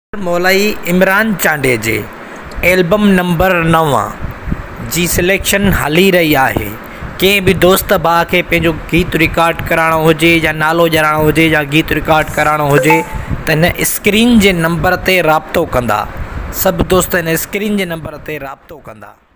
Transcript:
मौलाई इमरान चांडे जे album number 9 जी selection हली रही है। कंहिं बि दोस्त भाउ खे पंहिंजो गीत रिकॉर्ड कराइणो हुजे या नालो ॼाणाइणो हुजे या गीत रिकॉर्ड कराइणो हुजे त हिन स्क्रीन जे नंबर ते राब्तो कंदा। सभु दोस्त हिन स्क्रीन जे नंबर ते राब्तो कंदा।